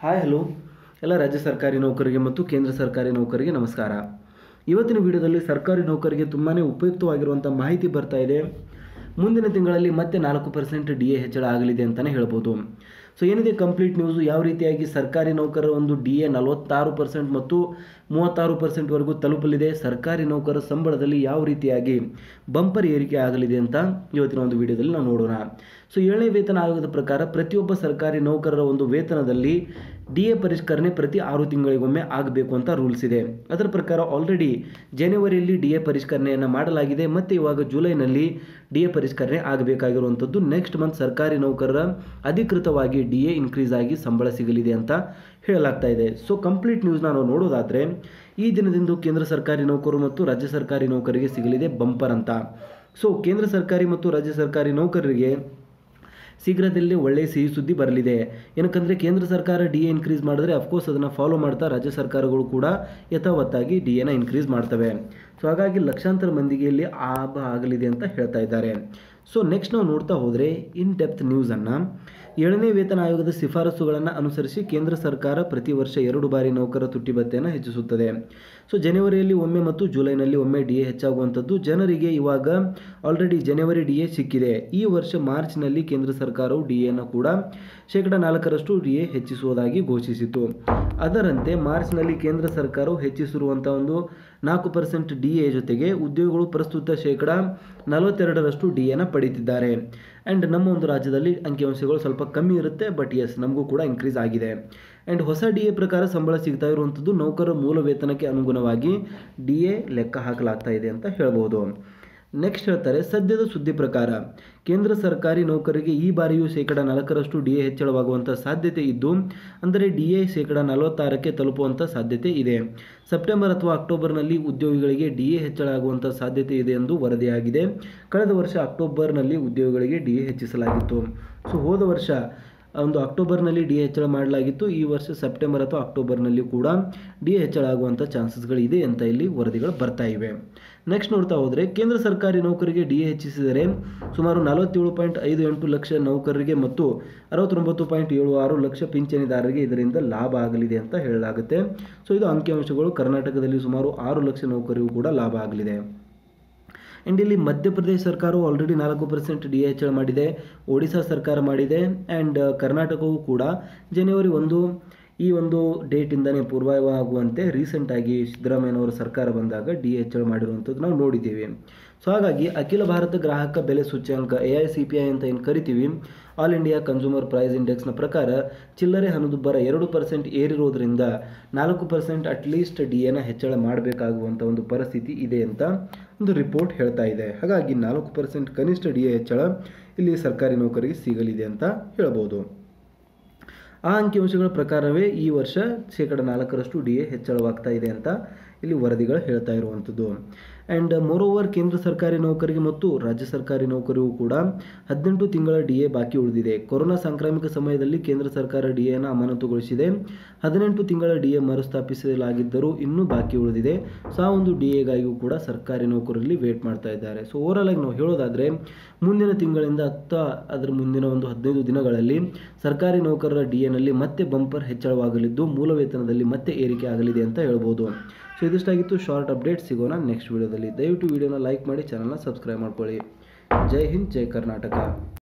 Hi hello ಎಲ್ಲ ರಾಜ್ಯ ಸರ್ಕಾರಿ ನೌಕರರಿಗೆ ಮತ್ತು ಕೇಂದ್ರ ಸರ್ಕಾರಿ ನೌಕರರಿಗೆ ನಮಸ್ಕಾರ. ಇವತ್ತಿನ ವಿಡಿಯೋದಲ್ಲಿ ಸರ್ಕಾರಿ ನೌಕರರಿಗೆ ತುಂಬಾ ಉಪಯುಕ್ತವಾಗಿರುವಂಥ ಮಾಹಿತಿ ಬರ್ತಾ ಇದೆ. ಮುಂದಿನ ತಿಂಗಳಲ್ಲಿ ಮತ್ತೆ 4% DA ಹೆಚ್ಚಳ ಆಗಲಿದೆ ಅಂತಲೇ ಹೇಳ್ಬೋದು. ಸೊ ಏನಿದೆ ಕಂಪ್ಲೀಟ್ ನ್ಯೂಸು, ಯಾವ ರೀತಿಯಾಗಿ ಸರ್ಕಾರಿ ನೌಕರರ ಒಂದು DA 46% ಮತ್ತು 36%ವರೆಗೂ ತಲುಪಲಿದೆ, ಸರ್ಕಾರಿ ನೌಕರರ ಸಂಬಳದಲ್ಲಿ ಯಾವ ರೀತಿಯಾಗಿ ಬಂಪರ್ ಏರಿಕೆ ಆಗಲಿದೆ ಅಂತ ಇವತ್ತಿನ ಒಂದು ವಿಡಿಯೋದಲ್ಲಿ ನಾವು ನೋಡೋಣ. ಸೊ 7ನೇ ವೇತನ ಆಯೋಗದ ಪ್ರಕಾರ ಪ್ರತಿಯೊಬ್ಬ ಸರ್ಕಾರಿ ನೌಕರರ ಒಂದು ವೇತನದಲ್ಲಿ DA ಪರಿಷ್ಕರಣೆ ಪ್ರತಿ 6 ತಿಂಗಳಿಗೊಮ್ಮೆ ಆಗಬೇಕು ಅಂತ ರೂಲ್ಸ್ ಇದೆ. ಅದರ ಪ್ರಕಾರ ಆಲ್ರೆಡಿ ಜನವರಿಯಲ್ಲಿ DA ಪರಿಷ್ಕರಣೆಯನ್ನು ಮಾಡಲಾಗಿದೆ ಮತ್ತು ಇವಾಗ ಜುಲೈನಲ್ಲಿ DA ಪರಿಷ್ಕರಣೆ ಆಗಬೇಕಾಗಿರುವಂಥದ್ದು. ನೆಕ್ಸ್ಟ್ ಮಂತ್ ಸರ್ಕಾರಿ ನೌಕರರ ಅಧಿಕೃತವಾಗಿ DA ಇನ್ಕ್ರೀಸ್ ಆಗಿ ಸಂಬಳ ಸಿಗಲಿದೆ ಅಂತ ಹೇಳಲಾಗ್ತಾ ಇದೆ. ಸೊ ಕಂಪ್ಲೀಟ್ ನ್ಯೂಸ್ನ ನಾವು ನೋಡೋದಾದರೆ, ಈ ದಿನದಿಂದ ಕೇಂದ್ರ ಸರ್ಕಾರಿ ನೌಕರರು ಮತ್ತು ರಾಜ್ಯ ಸರ್ಕಾರಿ ನೌಕರರಿಗೆ ಸಿಗಲಿದೆ ಬಂಪರ್ ಅಂತ. ಸೊ ಕೇಂದ್ರ ಸರ್ಕಾರಿ ಮತ್ತು ರಾಜ್ಯ ಸರ್ಕಾರಿ ನೌಕರರಿಗೆ ಶೀಘ್ರದಲ್ಲೇ ಒಳ್ಳೆಯ ಸಿಹಿ ಸುದ್ದಿ ಬರಲಿದೆ. ಏನಕ್ಕಂದರೆ ಕೇಂದ್ರ ಸರ್ಕಾರ DA ಇನ್ಕ್ರೀಸ್ ಮಾಡಿದ್ರೆ ಅಫ್ಕೋರ್ಸ್ ಅದನ್ನು ಫಾಲೋ ಮಾಡ್ತಾ ರಾಜ್ಯ ಸರ್ಕಾರಗಳು ಕೂಡ ಯಥಾವತ್ತಾಗಿ DAನ ಇನ್ಕ್ರೀಸ್ ಮಾಡ್ತವೆ. ಸೊ ಹಾಗಾಗಿ ಲಕ್ಷಾಂತರ ಮಂದಿಗೆ ಇಲ್ಲಿ ಲಾಭ ಆಗಲಿದೆ ಅಂತ ಹೇಳ್ತಾ ಇದ್ದಾರೆ. ಸೊ ನೆಕ್ಸ್ಟ್ ನಾವು ನೋಡ್ತಾ ಹೋದರೆ ಇನ್ ಡೆಪ್ತ್ ನ್ಯೂಸನ್ನು, 7ನೇ ವೇತನ ಆಯೋಗದ ಶಿಫಾರಸುಗಳನ್ನು ಅನುಸರಿಸಿ ಕೇಂದ್ರ ಸರ್ಕಾರ ಪ್ರತಿ ವರ್ಷ 2 ಬಾರಿ ನೌಕರ ತುಟ್ಟಿ ಭತ್ಯೆಯನ್ನು ಹೆಚ್ಚಿಸುತ್ತದೆ. ಸೊ ಜನವರಿಯಲ್ಲಿ ಒಮ್ಮೆ ಮತ್ತು ಜುಲೈನಲ್ಲಿ ಒಮ್ಮೆ DA ಹೆಚ್ಚಾಗುವಂಥದ್ದು. ಜನರಿಗೆ ಇವಾಗ ಆಲ್ರೆಡಿ ಜನವರಿ DA ಸಿಕ್ಕಿದೆ. ಈ ವರ್ಷ ಮಾರ್ಚ್ನಲ್ಲಿ ಕೇಂದ್ರ ಸರ್ಕಾರವು DAನ ಕೂಡ 4% DA ಹೆಚ್ಚಿಸುವುದಾಗಿ ಘೋಷಿಸಿತು. ಅದರಂತೆ ಮಾರ್ಚ್ನಲ್ಲಿ ಕೇಂದ್ರ ಸರ್ಕಾರವು ಹೆಚ್ಚಿಸಿರುವಂಥ ಒಂದು 4% DA ಜೊತೆಗೆ ಉದ್ಯೋಗಿಗಳು ಪ್ರಸ್ತುತ 42% DAನ ಪಡೀತಿದ್ದಾರೆ. ಆ್ಯಂಡ್ ನಮ್ಮ ಒಂದು ರಾಜ್ಯದಲ್ಲಿ ಅಂಕಿಅಂಶಗಳು ಸ್ವಲ್ಪ ಕಮ್ಮಿ ಇರುತ್ತೆ, ಬಟ್ ಎಸ್ ನಮಗೂ ಕೂಡ ಇನ್ಕ್ರೀಸ್ ಆಗಿದೆ. ಆ್ಯಂಡ್ ಹೊಸ DA ಪ್ರಕಾರ ಸಂಬಳ ಸಿಗ್ತಾ ಇರುವಂಥದ್ದು ನೌಕರರ ಮೂಲ ವೇತನಕ್ಕೆ ಅನುಗುಣವಾಗಿ DA ಲೆಕ್ಕ ಹಾಕಲಾಗ್ತಾ ಇದೆ ಅಂತ ಹೇಳ್ಬೋದು. ನೆಕ್ಸ್ಟ್ ಹೇಳ್ತಾರೆ, ಸದ್ಯದ ಸುದ್ದಿ ಪ್ರಕಾರ ಕೇಂದ್ರ ಸರ್ಕಾರಿ ನೌಕರರಿಗೆ ಈ ಬಾರಿಯೂ 4% DA ಹೆಚ್ಚಳವಾಗುವಂಥ ಸಾಧ್ಯತೆ ಇದ್ದು, ಅಂದರೆ DA 46% ತಲುಪುವಂಥ ಸಾಧ್ಯತೆ ಇದೆ. ಸೆಪ್ಟೆಂಬರ್ ಅಥವಾ ಅಕ್ಟೋಬರ್ನಲ್ಲಿ ಉದ್ಯೋಗಿಗಳಿಗೆ DA ಹೆಚ್ಚಳ ಆಗುವಂಥ ಸಾಧ್ಯತೆ ಇದೆ ಎಂದು ವರದಿಯಾಗಿದೆ. ಕಳೆದ ವರ್ಷ ಅಕ್ಟೋಬರ್ನಲ್ಲಿ ಉದ್ಯೋಗಿಗಳಿಗೆ DA ಹೆಚ್ಚಿಸಲಾಗಿತ್ತು. ಸೊ ಹೋದ ವರ್ಷ ಒಂದು ಅಕ್ಟೋಬರ್ನಲ್ಲಿ DA ಹೆಚ್ಚಳ ಮಾಡಲಾಗಿತ್ತು. ಈ ವರ್ಷ ಸೆಪ್ಟೆಂಬರ್ ಅಥವಾ ಅಕ್ಟೋಬರ್ನಲ್ಲಿ ಕೂಡ DA ಹೆಚ್ಚಳ ಆಗುವಂಥ ಚಾನ್ಸಸ್ಗಳಿದೆ ಅಂತ ಇಲ್ಲಿ ವರದಿಗಳು ಬರ್ತಾ ಇವೆ. ನೆಕ್ಸ್ಟ್ ನೋಡ್ತಾ ಹೋದರೆ, ಕೇಂದ್ರ ಸರ್ಕಾರಿ ನೌಕರಿಗೆ DA ಹೆಚ್ಚಿಸಿದರೆ ಸುಮಾರು 47.58 ಲಕ್ಷ ನೌಕರರಿಗೆ ಮತ್ತು 69.76 ಲಕ್ಷ ಪಿಂಚಣಿದಾರರಿಗೆ ಇದರಿಂದ ಲಾಭ ಆಗಲಿದೆ ಅಂತ ಹೇಳಲಾಗುತ್ತೆ. ಸೊ ಇದು ಅಂಕಿಅಂಶಗಳು. ಕರ್ನಾಟಕದಲ್ಲಿ ಸುಮಾರು 6 ಲಕ್ಷ ನೌಕರಿಗೂ ಕೂಡ ಲಾಭ ಆಗಲಿದೆ. ಆ್ಯಂಡ್ ಇಲ್ಲಿ ಮಧ್ಯಪ್ರದೇಶ ಸರ್ಕಾರವು ಆಲ್ರೆಡಿ 4% DA ಹೆಚ್ಚಳ ಮಾಡಿದೆ, ಒಡಿಶಾ ಸರ್ಕಾರ ಮಾಡಿದೆ, ಆ್ಯಂಡ್ ಕರ್ನಾಟಕವು ಕೂಡ ಜನವರಿ 1 ಈ ಒಂದು ಡೇಟಿಂದನೇ ಪೂರ್ವವಾಗುವಂತೆ ರೀಸೆಂಟಾಗಿ ಸಿದ್ದರಾಮಯ್ಯನವರ ಸರ್ಕಾರ ಬಂದಾಗ DA ಹೆಚ್ಚಳ ಮಾಡಿರುವಂಥದ್ದು ನಾವು ನೋಡಿದ್ದೀವಿ. ಸೊ ಹಾಗಾಗಿ ಅಖಿಲ ಭಾರತ ಗ್ರಾಹಕ ಬೆಲೆ ಸೂಚ್ಯಂಕ AICPI ಅಂತ ಏನು ಕರಿತೀವಿ, ಆಲ್ ಇಂಡಿಯಾ ಕನ್ಸ್ಯೂಮರ್ ಪ್ರೈಸ್ ಇಂಡೆಕ್ಸ್ನ ಪ್ರಕಾರ ಚಿಲ್ಲರೆ ಹಣದುಬ್ಬರ 2% ಏರಿರೋದ್ರಿಂದ 4% ಅಟ್ಲೀಸ್ಟ್ DAನ ಹೆಚ್ಚಳ ಮಾಡಬೇಕಾಗುವಂಥ ಒಂದು ಪರಿಸ್ಥಿತಿ ಇದೆ ಅಂತ ಒಂದು ರಿಪೋರ್ಟ್ ಹೇಳ್ತಾ ಇದೆ. ಹಾಗಾಗಿ 4% ಕನಿಷ್ಠ DA ಹೆಚ್ಚಳ ಇಲ್ಲಿ ಸರ್ಕಾರಿ ನೌಕರಿಗೆ ಸಿಗಲಿದೆ ಅಂತ ಹೇಳ್ಬೋದು. ಆ ಅಂಕಿಅಂಶಗಳ ಪ್ರಕಾರವೇ ಈ ವರ್ಷ 4% DA ಹೆಚ್ಚಳವಾಗ್ತಾ ಇದೆ ಅಂತ ಇಲ್ಲಿ ವರದಿಗಳು ಹೇಳ್ತಾ ಇರುವಂಥದ್ದು. ಆ್ಯಂಡ್ ಮೋರೋವರ್ ಕೇಂದ್ರ ಸರ್ಕಾರಿ ನೌಕರಿಗೆ ಮತ್ತು ರಾಜ್ಯ ಸರ್ಕಾರಿ ನೌಕರಿಗೂ ಕೂಡ 18 ತಿಂಗಳ DA ಬಾಕಿ ಉಳಿದಿದೆ. ಕೊರೋನಾ ಸಾಂಕ್ರಾಮಿಕ ಸಮಯದಲ್ಲಿ ಕೇಂದ್ರ ಸರ್ಕಾರ DAನ ಅಮಾನತುಗೊಳಿಸಿದೆ. 18 ತಿಂಗಳ DA ಮರುಸ್ಥಾಪಿಸಲಾಗಿದ್ದರೂ ಇನ್ನೂ ಬಾಕಿ ಉಳಿದಿದೆ. ಸೊ ಆ ಒಂದು DAಗಾಗಿಯೂ ಕೂಡ ಸರ್ಕಾರಿ ನೌಕರರಲ್ಲಿ ವೇಟ್ ಮಾಡ್ತಾ ಇದ್ದಾರೆ. ಸೊ ಓವರಾಲ್ ಆಗಿ ನಾವು ಹೇಳೋದಾದರೆ, ಮುಂದಿನ ತಿಂಗಳಿಂದ ಅದರ ಮುಂದಿನ ಒಂದು 15 ದಿನಗಳಲ್ಲಿ ಸರ್ಕಾರಿ ನೌಕರರ DAನಲ್ಲಿ ಮತ್ತೆ ಬಂಪರ್ ಹೆಚ್ಚಳವಾಗಲಿದ್ದು, ಮೂಲ ವೇತನದಲ್ಲಿ ಮತ್ತೆ ಏರಿಕೆ ಆಗಲಿದೆ ಅಂತ ಹೇಳ್ಬೋದು. ಸೊ ಇದಿಷ್ಟಾಗಿತ್ತು ಶಾರ್ಟ್ ಅಪ್ಡೇಟ್. ಸಿಗೋಣ ನೆಕ್ಸ್ಟ್ ವಿಡಿಯೋದಲ್ಲಿ. ದಯವಿಟ್ಟು ವಿಡಿಯೋನ ಲೈಕ್ ಮಾಡಿ, ಚಾನಲ್ನ ಸಬ್ಸ್ಕ್ರೈಬ್ ಮಾಡ್ಕೊಳ್ಳಿ. ಜೈ ಹಿಂದ್, ಜೈ ಕರ್ನಾಟಕ.